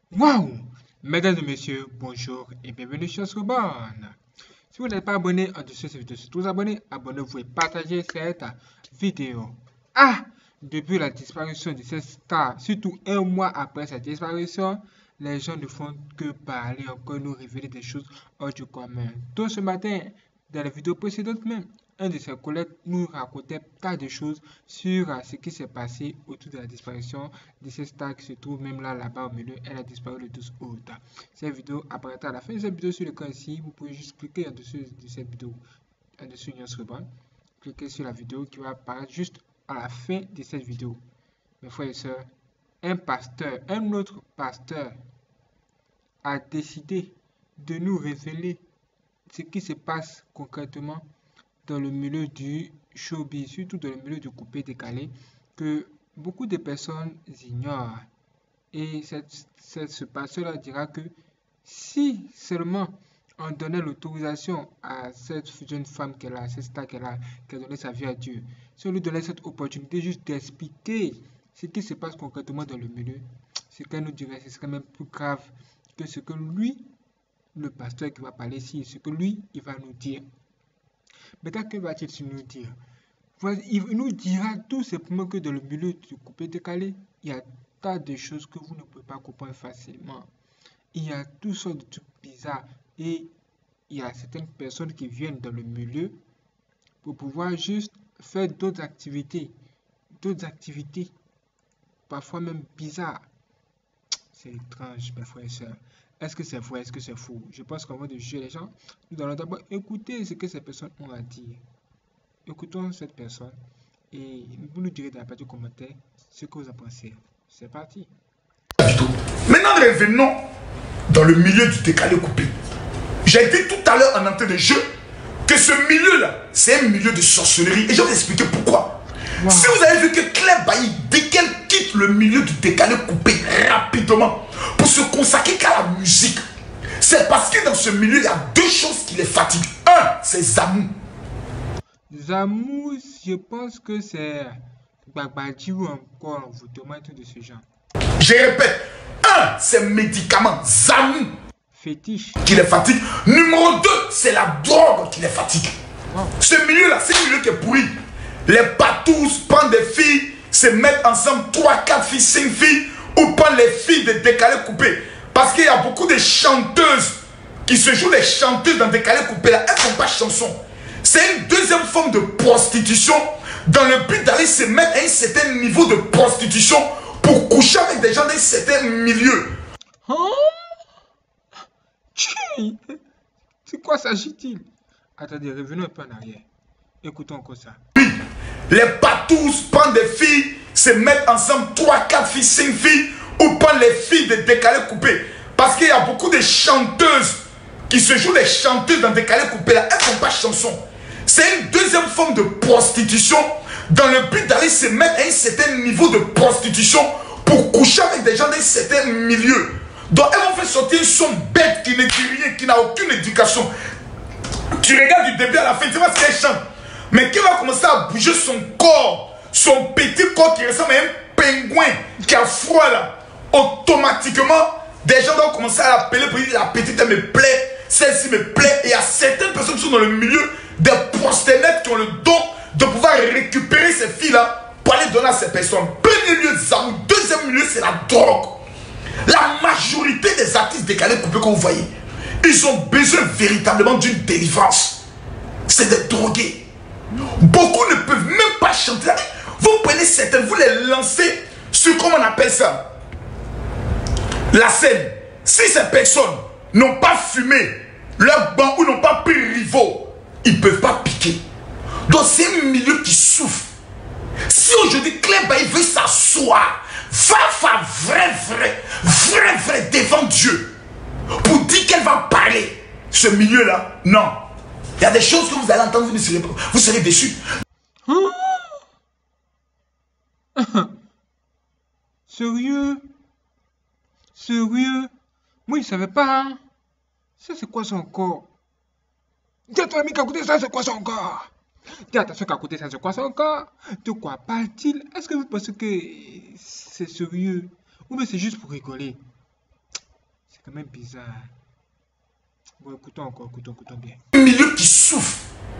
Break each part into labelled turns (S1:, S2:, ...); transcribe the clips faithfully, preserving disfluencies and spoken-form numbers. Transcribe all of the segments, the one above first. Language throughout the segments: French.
S1: Waouh! Mesdames et messieurs, bonjour et bienvenue sur Scoborn. Si vous n'êtes pas abonné en dessous de cette vidéo, surtout vous abonner, abonnez-vous et partagez cette vidéo. Ah! Depuis la disparition de cette star, surtout un mois après sa disparition, les gens ne font que parler, encore nous révéler des choses hors du commun. Tôt ce matin, dans la vidéo précédente même, un de ses collègues nous racontait tas de choses sur uh, ce qui s'est passé autour de la disparition de cette star qui se trouve même là, là-bas au milieu. Elle a disparu le douze août. Cette vidéo apparaîtra à la fin de cette vidéo sur l'écran ici. Vous pouvez juste cliquer en dessous de cette vidéo, en dessous de notre bande. Cliquez sur la vidéo qui va apparaître juste à la fin de cette vidéo. Mes frères et sœurs, un pasteur, un autre pasteur a décidé de nous révéler ce qui se passe concrètement dans le milieu du showbiz, surtout dans le milieu du coupé décalé, que beaucoup de personnes ignorent. Et cette, cette, ce pasteur-là dira que si seulement on donnait l'autorisation à cette jeune femme qu'elle a, cette star qu'elle a, qui a donné sa vie à Dieu, si on lui donnait cette opportunité juste d'expliquer ce qui se passe concrètement dans le milieu, ce qu'elle nous dirait, ce serait même plus grave que ce que lui, le pasteur qui va parler ici, ce que lui, il va nous dire. Maintenant, que va-t-il nous dire? Il nous dira tout simplement que dans le milieu du coupé décalé, il y a tas de choses que vous ne pouvez pas comprendre facilement. Il y a toutes sortes de trucs bizarres et il y a certaines personnes qui viennent dans le milieu pour pouvoir juste faire d'autres activités, d'autres activités, parfois même bizarres. C'est étrange, mes frères et sœurs. Est-ce que c'est vrai, est-ce que c'est faux? Je pense qu'avant de juger les gens, nous allons d'abord écouter ce que ces personnes ont à dire. Écoutons cette personne et vous nous direz dans la partie commentaire ce que vous en pensez. C'est parti.
S2: Maintenant, revenons dans le milieu du décalé coupé. J'ai dit tout à l'heure en entrée de jeu que ce milieu-là, c'est un milieu de sorcellerie. Et je vais vous expliquer pourquoi. Wow. Si vous avez vu que Claire Bailly, dès qu'elle quitte le milieu du décalé coupé rapidement pour se consacrer qu'à la musique, c'est parce que dans ce milieu, il y a deux choses qui les fatiguent. Un, c'est Zamou.
S1: Zamou, je pense que c'est Babadji ou encore envoûtement et tout de ce genre.
S2: Je répète, un, c'est médicament, Zamou.
S1: Fétiche.
S2: Qui les fatigue. Numéro deux, c'est la drogue qui les fatigue. Wow. Ce milieu-là, c'est un milieu qui est pourri. Les patous prennent des filles, se mettent ensemble, trois, quatre filles, cinq filles, ou prennent les filles de décalé coupé. Parce qu'il y a beaucoup de chanteuses qui se jouent les chanteuses dans décalé coupé. Là, elles ne font pas chanson. C'est une deuxième forme de prostitution dans le but d'aller se mettre à un certain niveau de prostitution pour coucher avec des gens d'un certain milieu.
S1: Hein? C'est quoi s'agit-il? Attendez, revenons un peu en arrière. Écoutons encore ça.
S2: Oui, les patous prennent des filles, se mettent ensemble, trois, quatre filles, cinq filles, ou prennent les filles de décalé coupé. Parce qu'il y a beaucoup de chanteuses qui se jouent les chanteuses dans décalé coupé. Là, elles ne font pas chanson. C'est une deuxième forme de prostitution dans le but d'aller se mettre à un certain niveau de prostitution pour coucher avec des gens d'un certain milieu. Donc elles vont faire sortir un son bête qui ne dit rien, qui n'a aucune éducation. Tu regardes du début à la fin, tu vois ce qu'elle chante. Mais qui va commencer à bouger son corps, son petit corps qui ressemble à un pingouin qui a froid là. Automatiquement, des gens vont commencer à l'appeler pour dire la petite elle me plaît, celle-ci me plaît. Et il y a certaines personnes qui sont dans le milieu des prostituées qui ont le don de pouvoir récupérer ces filles-là pour aller donner à ces personnes. Premier lieu, Zamou. Deuxième lieu, c'est la drogue. La majorité des artistes décalés coupés que vous voyez, ils ont besoin véritablement d'une délivrance. C'est des drogués. Beaucoup ne peuvent même pas chanter. Vous prenez certaines, vous les lancez sur, comment on appelle ça, la scène. Si ces personnes n'ont pas fumé leur banc ou n'ont pas pris rivaux, ils ne peuvent pas piquer. Donc c'est un milieu qui souffre. Si aujourd'hui Claire Bailly veut s'asseoir, va faire vrai, vrai, vrai, vrai devant Dieu pour dire qu'elle va parler, ce milieu-là, non. Il y a des choses que vous allez entendre, vous, ne serez, vous serez déçus.
S1: Sérieux? Sérieux? Moi, je ne savais pas. Hein? Ça, c'est quoi son corps? Dis à ton ami qu'à côté ça, c'est quoi son corps? Dis attention qu'à côté ça, c'est quoi son corps? De quoi parle-t-il? Est-ce que vous pensez que c'est sérieux? Ou bien c'est juste pour rigoler? C'est quand même bizarre. Bon, écoutons encore, écoutons, écoutons bien.
S2: Un milieu qui souffre.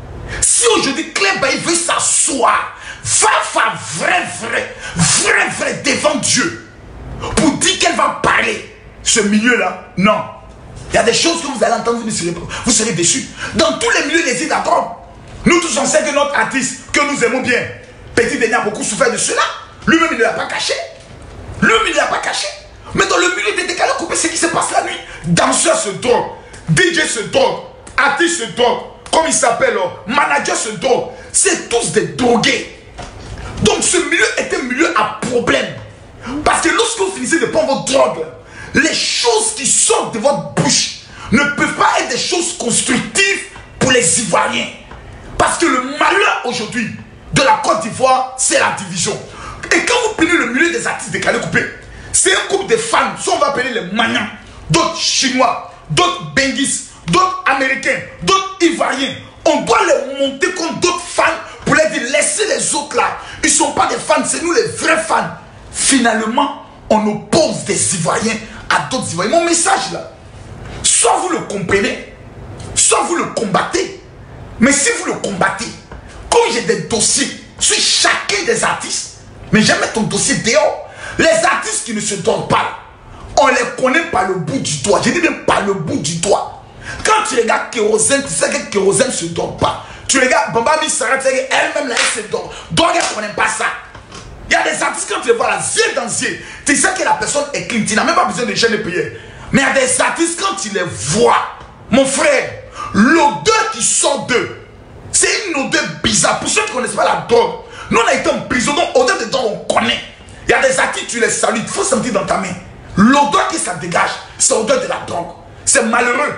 S2: Si aujourd'hui Claire Bailly veut s'asseoir, va faire vrai, vrai, vrai, vrai devant Dieu pour dire qu'elle va parler. Ce milieu-là, non. Il y a des choses que vous allez entendre, vous, ne serez, vous serez déçus. Dans tous les milieux des îles d'accord. Nous tous on sait que notre artiste, que nous aimons bien, Petit Denis a beaucoup souffert de cela. Lui-même il ne l'a pas caché. Lui-même il ne l'a pas caché. Mais dans le milieu des décalés coupés, c'est ce qui se passe la nuit. Danseurs se droguent, D J se droguent, artistes se droguent, comme il s'appelle, manager se drogue. C'est tous des drogués. Donc ce milieu est un milieu à problème. Parce que lorsque vous finissez de prendre votre drogue, les choses qui sortent de votre bouche ne peuvent pas être des choses constructives pour les Ivoiriens. Parce que le malheur aujourd'hui de la Côte d'Ivoire, c'est la division. Et quand vous prenez le milieu des artistes décalés coupés, c'est un groupe de fans, soit on va appeler les Manians, d'autres Chinois, d'autres Benguis, d'autres Américains, d'autres Ivoiriens. On doit les monter comme d'autres fans pour les dire, laissez les autres là. Ils ne sont pas des fans, c'est nous les vrais fans. Finalement, on oppose des Ivoiriens à d'autres Ivoiriens. Mon message là, soit vous le comprenez, soit vous le combattez. Mais si vous le combattez, comme j'ai des dossiers sur chacun des artistes, mais jamais ton dossier dehors. Les artistes qui ne se donnent pas, on les connaît par le bout du doigt. Je dis bien par le bout du doigt. Quand tu regardes Kérosène, tu sais que Kérosène ne se donne pas. Tu regardes Bamba Missara, tu sais qu'elle-même là, elle se donne. Donc elle ne connaît pas ça. Il y a des artistes, quand tu les vois là, yeux dans yeux, tu sais que la personne est clean. Tu n'as même pas besoin de chaîne de payer. Mais il y a des artistes, quand tu les vois, mon frère, l'odeur qui sort d'eux, c'est une odeur bizarre. Pour ceux qui ne connaissent pas la drogue, nous on a été en prison, donc odeur de drogue on connaît. Il y a des artistes, tu les salues, il faut sentir dans ta main. L'odeur qui ça dégage, c'est l'odeur de la drogue. C'est malheureux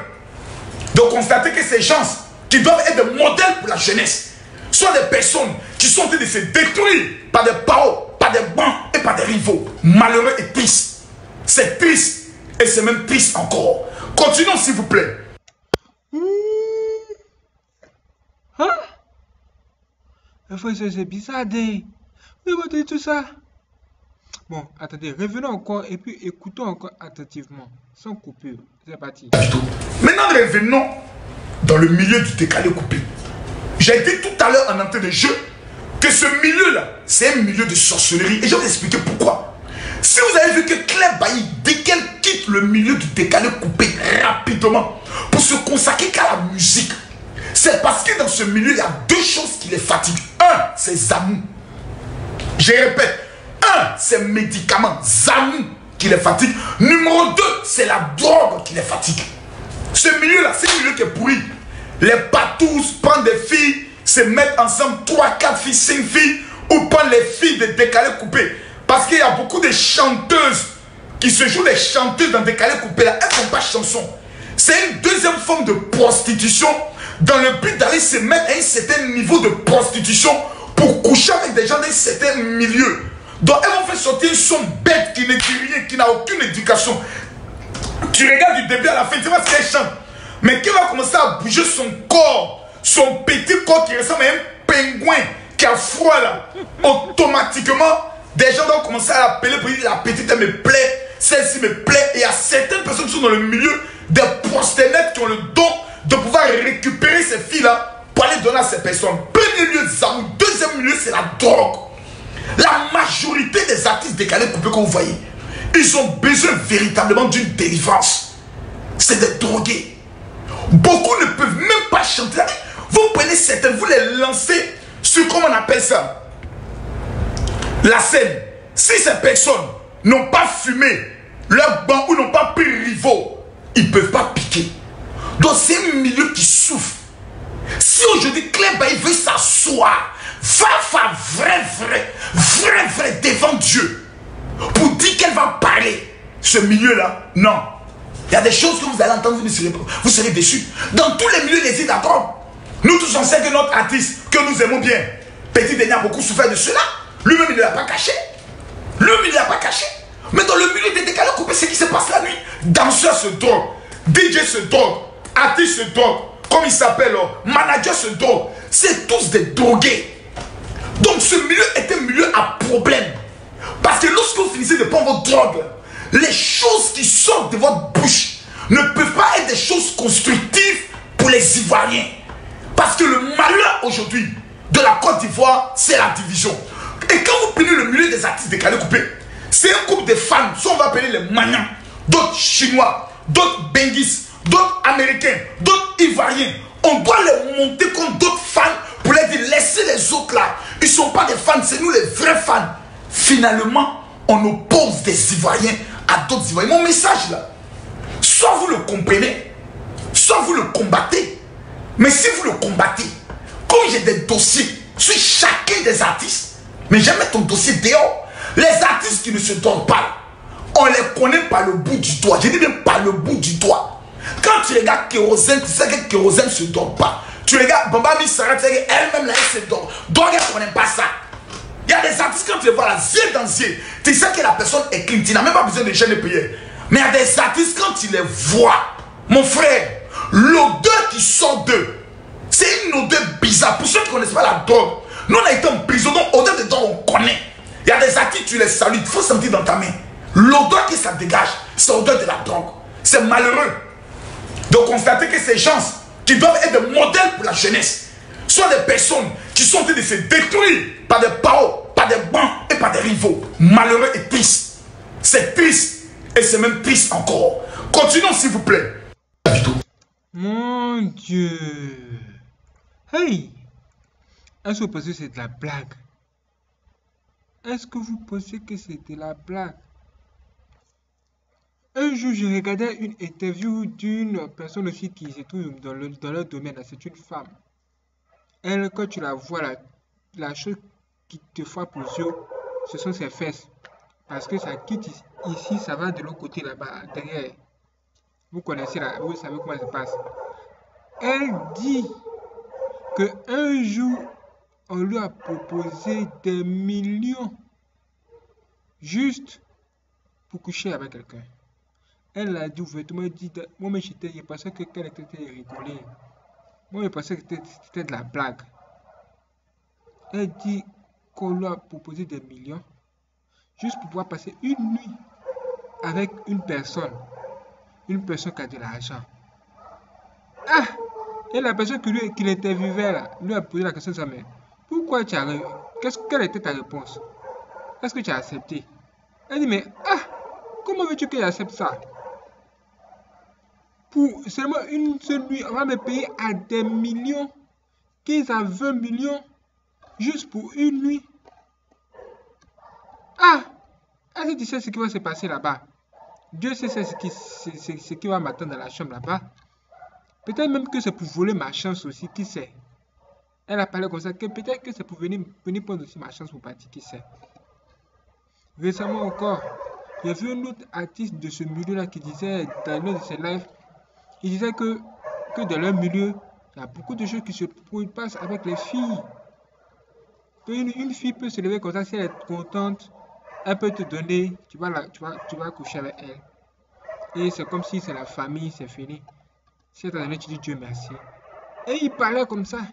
S2: de constater que ces gens qui doivent être des modèles pour la jeunesse sont des personnes qui sont en train de se détruire par des paroles, par des bancs et par des rivaux. Malheureux et triste. C'est triste et c'est même triste encore. Continuons s'il vous plaît.
S1: Hein? C'est bizarre, mais vous dites tout ça. Bon, attendez, revenons encore et puis écoutons encore attentivement, sans coupure. C'est parti.
S2: Maintenant, revenons dans le milieu du décalé coupé. J'ai dit tout à l'heure en entrée de jeu que ce milieu-là, c'est un milieu de sorcellerie. Et je vais vous expliquer pourquoi. Si vous avez vu que Claire Bailly, dès qu'elle quitte le milieu du décalé coupé rapidement pour se consacrer qu'à la musique, c'est parce que dans ce milieu, il y a deux choses qui les fatiguent. Un, c'est Zamou. Je répète. Un, c'est médicaments, Zamou qui les fatigue. Numéro deux, c'est la drogue qui les fatigue. Ce milieu-là, c'est un milieu qui est pourri. Les patous prennent des filles, se mettent ensemble, trois, quatre filles, cinq filles, ou prennent les filles de décalés coupés. Parce qu'il y a beaucoup de chanteuses qui se jouent des chanteuses dans décalés coupés. Là, elles ne font pas chanson. C'est une deuxième forme de prostitution dans le but d'aller se mettre à un certain niveau de prostitution pour coucher avec des gens d'un certain milieu. Donc elles vont faire sortir une son bête qui ne dit rien, qui n'a aucune éducation. Tu regardes du début à la fin, tu vois ce qu'elle chante. Mais qui va commencer à bouger son corps, son petit corps qui ressemble à un pingouin qui a froid là. Automatiquement, des gens vont commencer à l'appeler pour dire la petite elle me plaît, celle-ci me plaît. Et il y a certaines personnes qui sont dans le milieu des prostituées qui ont le don de pouvoir récupérer ces filles là pour aller donner à ces personnes. Premier lieu, Zamou. Deuxième lieu, c'est la drogue. La majorité des artistes décalés coupés que vous voyez, ils ont besoin véritablement d'une délivrance. C'est des drogués. Beaucoup ne peuvent même pas chanter. Vous prenez certaines, vous les lancez sur, comment on appelle ça, la scène. Si ces personnes n'ont pas fumé leur banc ou n'ont pas pris rivaux, ils ne peuvent pas piquer. Donc c'est un milieu qui souffre. Si aujourd'hui Claire Bailly veut s'asseoir, va faire vrai, vrai, vrai, vrai devant Dieu pour dire qu'elle va parler. Ce milieu-là, non. Il y a des choses que vous allez entendre, vous, ne serez, vous serez déçus. Dans tous les milieux des îles d'accord, nous tous on sait que notre artiste, que nous aimons bien, Petit Denis a beaucoup souffert de cela. Lui-même il ne l'a pas caché. Lui-même il ne l'a pas caché. Mais dans le milieu des décalés coupés, c'est ce qui se passe la nuit. Danseurs se droguent, D J se droguent, artistes se droguent, comme il s'appelle, manager se drogue. C'est tous des drogués. Donc ce milieu est un milieu à problème. Parce que lorsque vous finissez de prendre votre drogue, les choses qui sortent de votre bouche ne peuvent pas être des choses constructives pour les Ivoiriens. Parce que le malheur aujourd'hui de la Côte d'Ivoire, c'est la division. Et quand vous prenez le milieu des artistes décalés coupés, c'est un groupe de fans, soit on va appeler les Manians, d'autres Chinois, d'autres Benguis, d'autres Américains, d'autres Ivoiriens. On doit les monter comme d'autres fans pour les dire, laissez les autres là. Ils ne sont pas des fans, c'est nous les vrais fans. Finalement, on oppose des Ivoiriens à d'autres Ivoiriens. Mon message là, soit vous le comprenez, soit vous le combattez. Mais si vous le combattez, comme j'ai des dossiers sur chacun des artistes, mais jamais ton dossier dehors. Les artistes qui ne se donnent pas, on les connaît par le bout du doigt. Je dis même par le bout du doigt. Quand tu regardes Kérosène, tu sais que Kérosène ne se donne pas. Tu regardes Bamba Missara, tu sais qu'elle-même là, elle se donne. Donc elle ne connaît pas ça. Il y a des artistes, quand tu les vois là, yeux dans yeux, tu sais que la personne est clean. Tu n'as même pas besoin de chaîne de prière. Mais il y a des artistes, quand tu les vois, mon frère, l'odeur qui sort d'eux, c'est une odeur bizarre. Pour ceux qui ne connaissent pas la drogue, nous on a été en prison, donc odeur de drogue on connaît. Il y a des artistes, tu les salues, il faut sentir dans ta main. L'odeur qui ça dégage, c'est l'odeur de la drogue. C'est malheureux de constater que ces gens qui doivent être des modèles pour la jeunesse sont des personnes qui sont en train de se détruire par des paroles, par des bancs et par des rivaux. Malheureux et triste. C'est triste et c'est même triste encore. Continuons s'il vous plaît.
S1: Mon Dieu. Hey. Est-ce que vous pensez que c'est de la blague? Est-ce que vous pensez que c'était la blague? Un jour, je regardais une interview d'une personne aussi qui se trouve dans, le, dans leur domaine. C'est une femme. Elle, quand tu la vois, la, la chose qui te frappe aux yeux, ce sont ses fesses. Parce que ça quitte ici, ça va de l'autre côté là-bas, derrière. Vous connaissez là, vous savez comment ça se passe. Elle dit qu'un jour, on lui a proposé des millions juste pour coucher avec quelqu'un. Elle a dit ouvertement, dit, moi mais j'étais, je pensais que qu'elle était rigolée. Moi je pensais que c'était de la blague. Elle dit qu'on lui a proposé des millions juste pour pouvoir passer une nuit avec une personne. Une personne qui a de l'argent. Ah! Et la personne qui, lui, qui l'interviewait là, lui a posé la question, ça, mais pourquoi tu as... Qu'est-ce, quelle était ta réponse? Est-ce que tu as accepté? Elle dit, mais ah! Comment veux-tu que j'accepte ça? Pour seulement une seule nuit, on va me payer à des millions, quinze à vingt millions, juste pour une nuit. Ah! Est-ce que tu sais ce qui va se passer là-bas? Dieu sait ce qui, ce, ce, ce qui va m'attendre dans la chambre là-bas. Peut-être même que c'est pour voler ma chance aussi, qui sait? Elle a parlé comme ça, que peut-être que c'est pour venir, venir prendre aussi ma chance pour partir, qui sait? Récemment encore, j'ai vu un autre artiste de ce milieu-là qui disait, dans l'un de ses lives, il disait que, que dans leur milieu, il y a beaucoup de choses qui se passent avec les filles. Une, une fille peut se lever comme ça, si elle est contente, elle peut te donner, tu vas, la, tu vas, tu vas coucher avec elle. Et c'est comme si c'est la famille, c'est fini. Si elle t'a donné, tu dis Dieu merci. Et il parlait comme ça.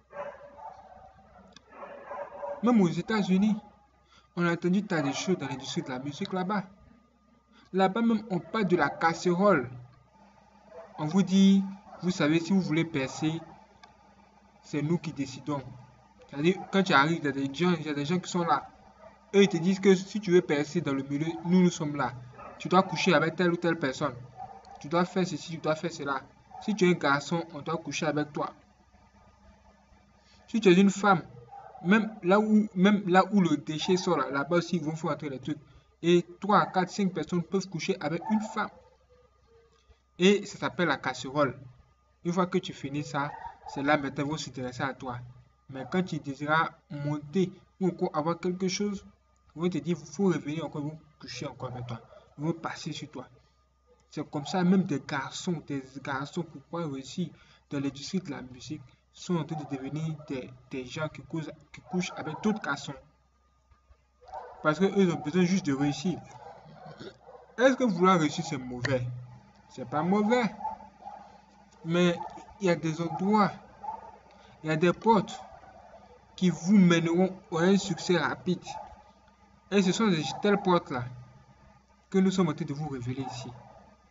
S1: Même aux États-Unis, on a entendu tas de choses dans l'industrie de la musique là-bas. Là-bas même, on parle de la casserole. On vous dit, vous savez, si vous voulez percer, c'est nous qui décidons. C'est-à-dire, quand tu arrives, il y a des gens, il y a des gens qui sont là. Eux, ils te disent que si tu veux percer dans le milieu, nous, nous sommes là. Tu dois coucher avec telle ou telle personne. Tu dois faire ceci, tu dois faire cela. Si tu es un garçon, on doit coucher avec toi. Si tu es une femme, même là où, même là où le déchet sort, là, là-bas aussi, ils vont faire entrer les trucs. Et trois, quatre, cinq personnes peuvent coucher avec une femme. Et ça s'appelle la casserole. Une fois que tu finis ça, c'est là maintenant ils vont s'intéresser à toi. Mais quand tu désiras monter ou encore avoir quelque chose, ils vont te dire, il faut revenir encore, ils vont coucher encore avec toi. Ils vont passer sur toi. C'est comme ça, même des garçons, des garçons, pourquoi aussi dans l'industrie de la musique, sont en train de devenir des, des gens qui couchent, qui couchent avec d'autres garçons. Parce qu'eux ont besoin juste de réussir. Est-ce que vouloir réussir, c'est mauvais? C'est pas mauvais. Mais il y a des endroits, il y a des portes qui vous mèneront à un succès rapide. Et ce sont de telles portes-là que nous sommes en train de vous révéler ici.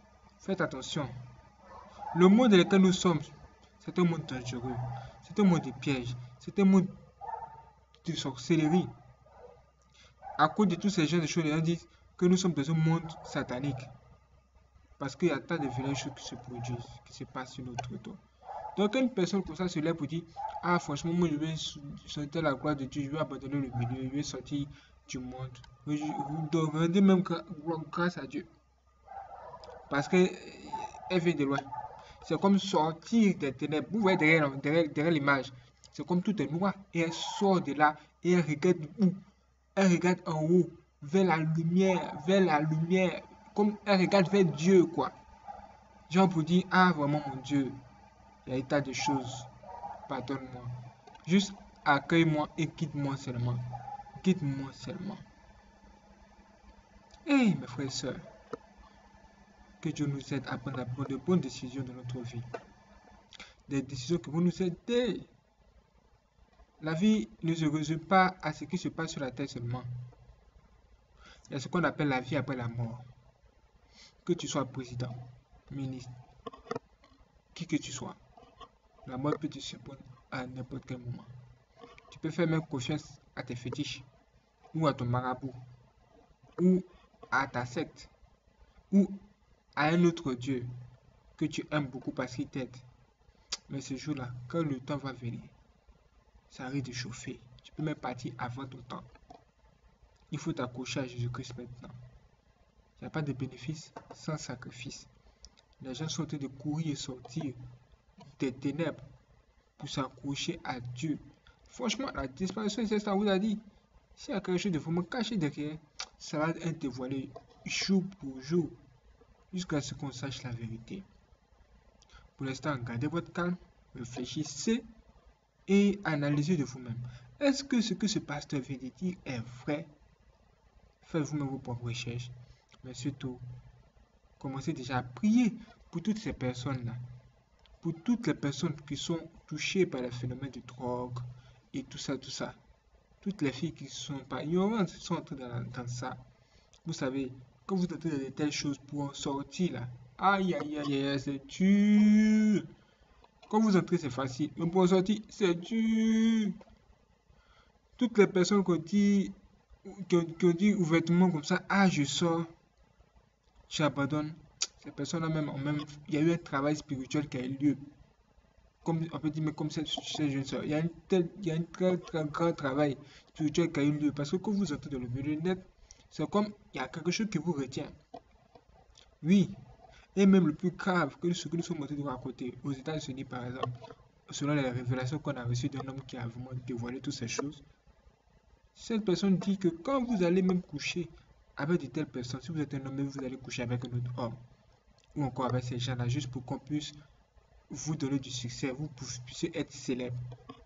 S1: Faites attention. Le monde dans lequel nous sommes, c'est un monde dangereux. C'est un monde de pièges. C'est un monde de sorcellerie. À cause de tous ces gens de choses, les gens disent que nous sommes dans un monde satanique. Parce qu'il y a tant de violentes choses qui se produisent, qui se passent sur notre toit. Donc, une personne comme ça se lève pour dire, ah, franchement, moi, je vais sortir la gloire de Dieu, je vais abandonner le milieu, je vais sortir du monde. Vous rendez même grâce à Dieu. Parce qu'elle vient de loin. C'est comme sortir des ténèbres. Vous voyez derrière, derrière, derrière l'image, c'est comme tout est noir. Et elle sort de là et elle regarde où? Elle regarde en haut, vers la lumière, vers la lumière. Comme elle regarde vers Dieu, quoi. Genre pour dire, ah, vraiment, mon Dieu, il y a un tas de choses. Pardonne-moi. Juste accueille-moi et quitte-moi seulement. Quitte-moi seulement. Hey, mes frères et sœurs, que Dieu nous aide à prendre de bonnes décisions dans notre vie. Des décisions qui vont nous aider. La vie ne se résume pas à ce qui se passe sur la terre seulement. Il y a ce qu'on appelle la vie après la mort. Que tu sois président, ministre, qui que tu sois, la mort peut te surprendre à n'importe quel moment. Tu peux faire même confiance à tes fétiches, ou à ton marabout, ou à ta secte, ou à un autre Dieu que tu aimes beaucoup parce qu'il t'aide. Mais ce jour-là, quand le temps va venir, ça risque de chauffer. Tu peux même partir avant ton temps. Il faut t'accrocher à Jésus-Christ maintenant. Il n'y a pas de bénéfice sans sacrifice. Les gens sont en train de courir et sortir des ténèbres pour s'accrocher à Dieu. Franchement, la disparition, c'est ça, on vous a dit. S'il y a quelque chose de vraiment caché derrière, ça va être dévoilé jour pour jour, jusqu'à ce qu'on sache la vérité. Pour l'instant, gardez votre calme, réfléchissez et analysez de vous-même. Est-ce que ce que ce pasteur vient de dire est vrai? Faites vous-même vos propres recherches. Mais surtout, commencez déjà à prier pour toutes ces personnes-là. Pour toutes les personnes qui sont touchées par le phénomène de drogue et tout ça, tout ça. Toutes les filles qui ne sont pas ignorantes sont entrées dans, dans ça. Vous savez, quand vous entrez dans de telles choses pour en sortir là, aïe aïe aïe aïe, c'est dur. Quand vous entrez, c'est facile. Mais pour en sortir, c'est dur. Toutes les personnes qui ont dit, qui ont, qui ont dit ouvertement comme ça, ah je sors, j'abandonne. Ces personnes-là même, même, il y a eu un travail spirituel qui a eu lieu. Comme on peut dire, mais comme cette, cette jeune soeur, il y a un tel, il y a un très, très grand travail spirituel qui a eu lieu. Parce que quand vous entrez dans le milieu net, c'est comme il y a quelque chose qui vous retient. Oui. Et même le plus grave que ce que nous sommes en train de raconter aux États-Unis, par exemple, selon les révélations qu'on a reçues d'un homme qui a vraiment dévoilé toutes ces choses, cette personne dit que quand vous allez même coucher avec de telles personnes, si vous êtes un homme, vous allez coucher avec un autre homme, ou encore avec ces gens-là, juste pour qu'on puisse vous donner du succès, vous puissiez être célèbre.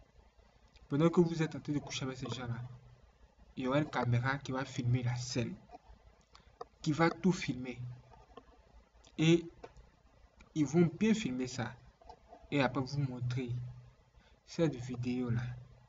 S1: Pendant que vous êtes en train de coucher avec ces gens-là, il y aura une caméra qui va filmer la scène, qui va tout filmer. Et ils vont bien filmer ça. Et après vous montrer cette vidéo-là.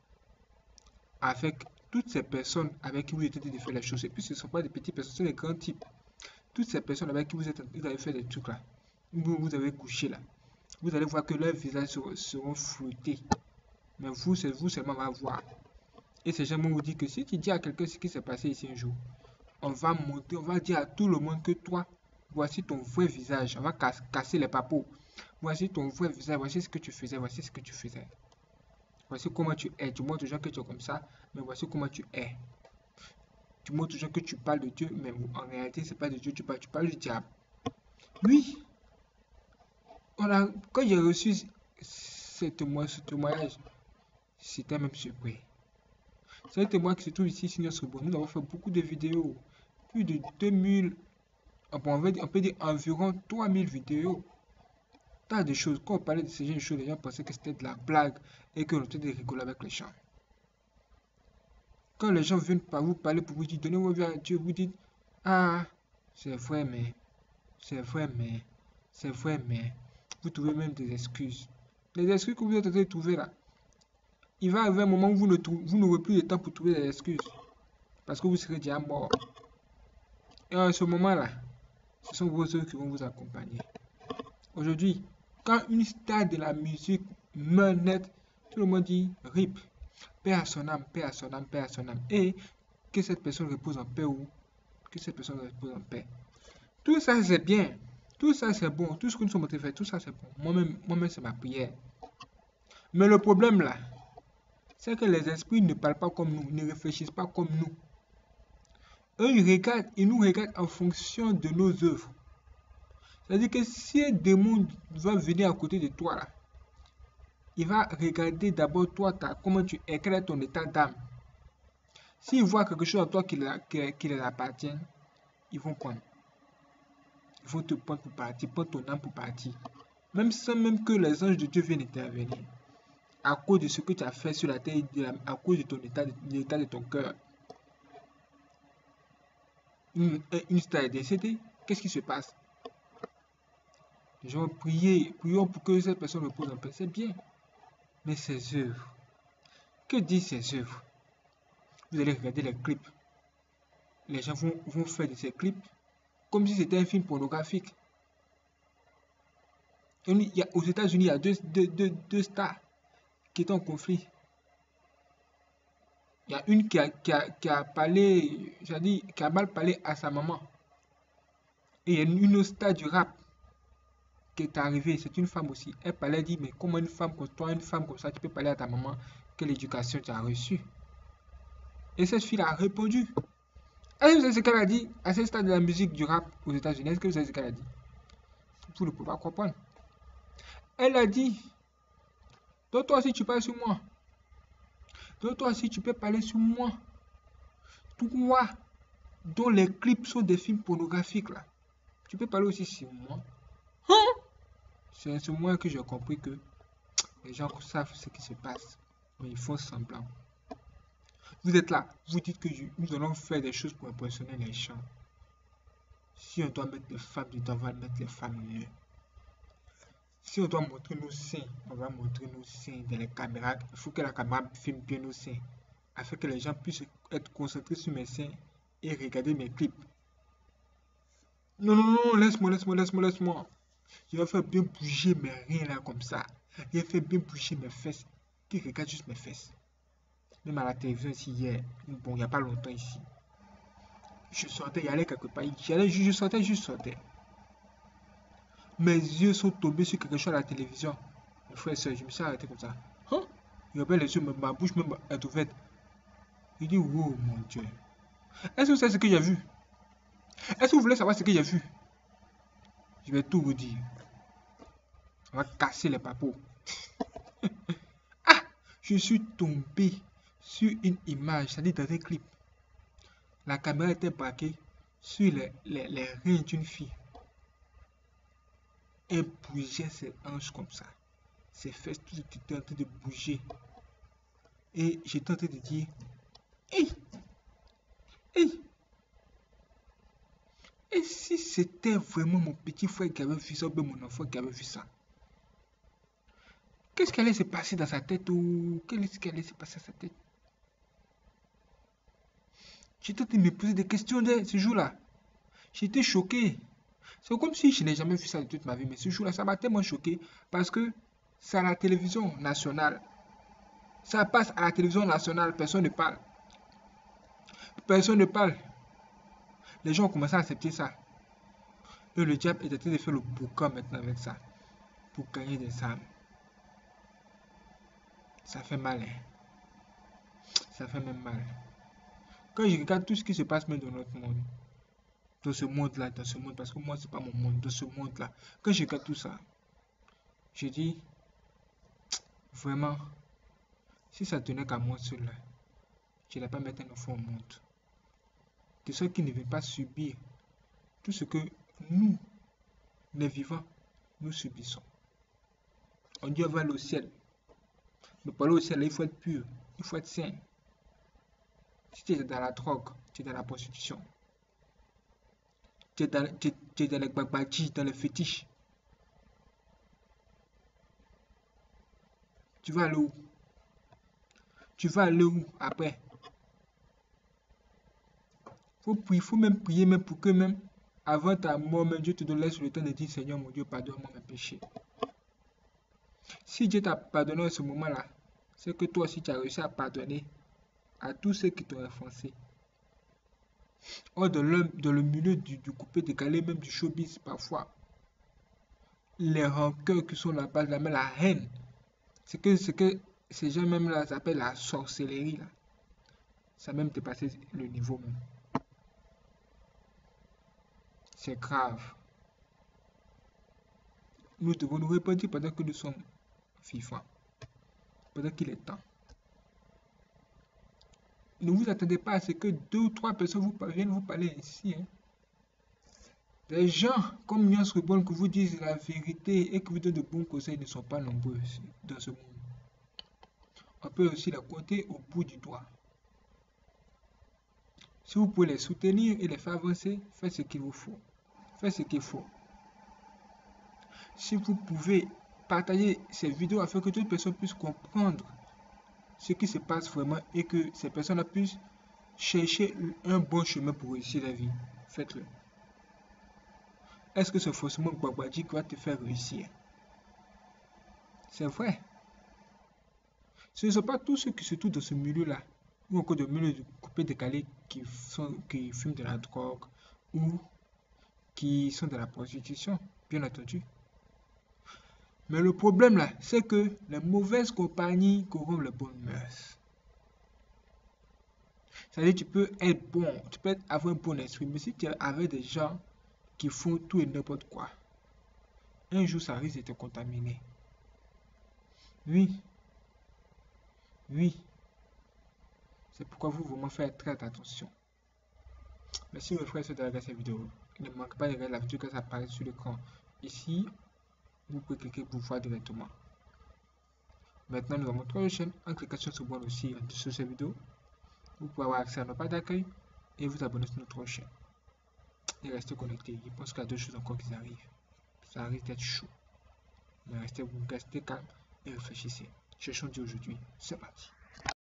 S1: Avec toutes ces personnes avec qui vous êtes en train de faire les choses. Et puis ce ne sont pas des petits personnes, ce sont des grands types. Toutes ces personnes avec qui vous êtes en train de faire des trucs là. Vous, vous avez couché là. Vous allez voir que leurs visages seront, seront floutés. Mais vous, c'est vous seulement va voir. Et ces gens vont vous dire que si tu dis à quelqu'un ce qui s'est passé ici un jour, on va montrer, on va dire à tout le monde que toi, voici ton vrai visage. On va casser les papos. Voici ton vrai visage. Voici ce que tu faisais. Voici ce que tu faisais. Voici comment tu es. Tu montres aux gens que tu es comme ça. Mais voici comment tu es. Tu montres aux gens que tu parles de Dieu. Mais en réalité, c'est pas de Dieu. Tu parles, tu parles du diable. Oui. On a, quand j'ai reçu ce témoignage, c'était même surpris. C'est un témoin qui se trouve ici, Seigneur Sobo. Nous avons fait beaucoup de vidéos. Plus de deux mille. On peut dire environ trois mille vidéos. Tant de choses. Quand on parlait de ces gens de choses, les gens pensaient que c'était de la blague et qu'on était de rigoler avec les gens. Quand les gens viennent par vous parler pour vous dire, donnez vos vies à Dieu, vous dites, ah, c'est vrai, mais, c'est vrai, mais, c'est vrai, mais, vous trouvez même des excuses. Les excuses que vous êtes en train de trouver là, il va arriver un moment où vous ne trouvez, vous n'aurez plus de temps pour trouver des excuses. Parce que vous serez déjà mort. Et à ce moment-là, ce sont vos œuvres qui vont vous accompagner. Aujourd'hui, quand une star de la musique meurt net, tout le monde dit rip, paix à son âme, paix à son âme, paix à son âme. Et que cette personne repose en paix ou que cette personne repose en paix. Tout ça, c'est bien. Tout ça, c'est bon. Tout ce que nous sommes en train de faire, tout ça, c'est bon. Moi-même, moi-même, c'est ma prière. Mais le problème là, c'est que les esprits ne parlent pas comme nous, ne réfléchissent pas comme nous. Eux, ils regardent, ils nous regardent en fonction de nos œuvres. C'est-à-dire que si un démon va venir à côté de toi là, il va regarder d'abord toi, ta, comment tu éclaires ton état d'âme. S'ils voient quelque chose en toi qui, qui, qui leur appartient, ils vont prendre. Ils vont te prendre pour partir, prendre ton âme pour partir. Même sans même que les anges de Dieu viennent intervenir. À cause de ce que tu as fait sur la terre, à cause de ton état, de l'état de ton cœur. Une, une star est décédée, qu'est-ce qui se passe? Les gens priez, prions pour que cette personne repose en paix, c'est bien. Mais ses œuvres, que disent ses œuvres? Vous allez regarder les clips. Les gens vont, vont faire de ces clips comme si c'était un film pornographique. Et il y a, aux États-Unis, il y a deux, deux, deux, deux stars qui sont en conflit. Il y a une qui a, qui a, qui a parlé, j'ai dit, qui a mal parlé à sa maman. Et il y a une autre star du rap qui est arrivée, c'est une femme aussi. Elle parlait, elle dit, mais comment une femme comme toi, une femme comme ça, tu peux parler à ta maman, quelle éducation tu as reçue? Et cette fille a répondu. Est-ce que vous savez ce qu'elle a dit à ce stade de la musique du rap aux États-Unis? Est-ce que vous savez ce qu'elle a dit? Vous ne pouvez pas comprendre. Elle a dit, donc toi aussi tu parles sur moi. Donc toi aussi tu peux parler sur moi. Toi, dont les clips sont des films pornographiques là. Tu peux parler aussi sur moi. Hein? C'est à ce moment que j'ai compris que les gens savent ce qui se passe. Mais ils font semblant. Vous êtes là, vous dites que je, nous allons faire des choses pour impressionner les gens. Si on doit mettre les femmes dedans, on va mettre les femmes nues. Si on doit montrer nos seins, on va montrer nos seins dans les caméras. Il faut que la caméra filme bien nos seins, afin que les gens puissent être concentrés sur mes seins et regarder mes clips. Non, non, non, laisse-moi, laisse-moi, laisse-moi, laisse-moi. Je vais faire bien bouger mes reins là comme ça. Je vais faire bien bouger mes fesses. Qui regarde juste mes fesses. Même à la télévision ici hier, bon, il n'y a pas longtemps ici. Je sortais, il y allait quelque part. J'allais, je, je sortais, je sortais. Mes yeux sont tombés sur quelque chose à la télévision. Mes frères et soeurs, je me suis arrêté comme ça. Hein? Il avait les yeux, ma bouche même est ouverte. Il dit, oh mon Dieu. Est-ce que vous savez ce que j'ai vu? Est-ce que vous voulez savoir ce que j'ai vu? Je vais tout vous dire. On va casser les papos. Ah! Je suis tombé sur une image, c'est-à-dire dans un clip. La caméra était braquée sur les, les, les reins d'une fille. Elle bougeait ses hanches comme ça. Ses fesses, tout était en train de bouger. Et j'étais en train de dire, hey! Hey! Et si c'était vraiment mon petit frère qui avait vu ça, ou bien mon enfant qui avait vu ça? Qu'est-ce qui allait se passer dans sa tête ou qu'est-ce qui allait se passer dans sa tête? J'étais en train de me poser des questions de ce jour-là. J'étais choqué. C'est comme si je n'ai jamais vu ça de toute ma vie, mais ce jour-là, ça m'a tellement choqué parce que c'est à la télévision nationale. Ça passe à la télévision nationale, personne ne parle. Personne ne parle. Les gens ont commencé à accepter ça. Et le diable est en train de faire le boucan maintenant avec ça. Pour gagner des âmes. Ça fait mal, hein. Ça fait même mal. Quand je regarde tout ce qui se passe même dans notre monde, dans ce monde-là, dans ce monde, parce que moi, c'est pas mon monde, dans ce monde-là, quand je regarde tout ça, je dis, vraiment, si ça tenait qu'à moi seul, là, je n'allais pas mettre un enfant au monde. De ceux qui ne veulent pas subir tout ce que nous, les vivants, nous subissons. On dit on va aller au ciel. Mais pour aller au ciel, il faut être pur, il faut être saint. Si tu es dans la drogue, tu es dans la prostitution, tu es dans, tu, tu es dans les babadji, dans les fétiches, tu vas aller où? Tu vas aller où après? Faut prier, faut même prier même pour que même avant ta mort, même Dieu te donne le temps de dire Seigneur mon Dieu, pardonne-moi mes péchés. Si Dieu t'a pardonné à ce moment-là, c'est que toi aussi tu as réussi à pardonner à tous ceux qui t'ont offensé. Or, dans le, dans le milieu du, du coupé décalé, même du showbiz, parfois, les rancœurs qui sont là-bas, la, la haine, c'est que, ce que ces gens même là s'appellent la sorcellerie là. Ça a même dépassé le niveau même. C'est grave. Nous devons nous repentir pendant que nous sommes vivants, pendant qu'il est temps. Ne vous attendez pas à ce que deux ou trois personnes vous viennent vous parler ici. Hein. Les gens comme Nias Rebon qui vous disent la vérité et qui vous donnent de bons conseils ne sont pas nombreux dans ce monde. On peut aussi les compter au bout du doigt. Si vous pouvez les soutenir et les faire avancer, faites ce qu'il vous faut. Faites ce qu'il faut. Si vous pouvez partager ces vidéos afin que d'autres personnes puissent comprendre ce qui se passe vraiment et que ces personnes puissent chercher un bon chemin pour réussir la vie, faites-le. Est-ce que c'est forcément Gbagbaji qui va te faire réussir? C'est vrai. Ce ne sont pas tous ceux qui se trouvent dans ce milieu-là, ou encore de milieu de coupé décalé qui, sont, qui fument de la drogue ou qui sont de la prostitution, bien entendu. Mais le problème là, c'est que les mauvaises compagnies corrompent les bonnes mœurs. C'est-à-dire tu peux être bon, tu peux avoir un bon esprit, mais si tu es avec des gens qui font tout et n'importe quoi, un jour ça risque de te contaminer. Oui. Oui. C'est pourquoi vous vraiment faire très attention. Merci mes frères et sœurs de regarder cette vidéo. Il ne manque pas de regarder la vidéo que ça apparaît sur l'écran. Ici, vous pouvez cliquer pour voir directement. Maintenant, nous avons trois chaînes. En cliquant sur ce bouton aussi en dessous de cette vidéo, vous pouvez avoir accès à nos pages d'accueil et vous abonner sur notre chaîne. Et restez connectés. Je pense qu'il y a deux choses encore qui arrivent. Ça risque d'être chaud. Mais restez, restez calme et réfléchissez. Cherchons Dieu aujourd'hui. C'est parti.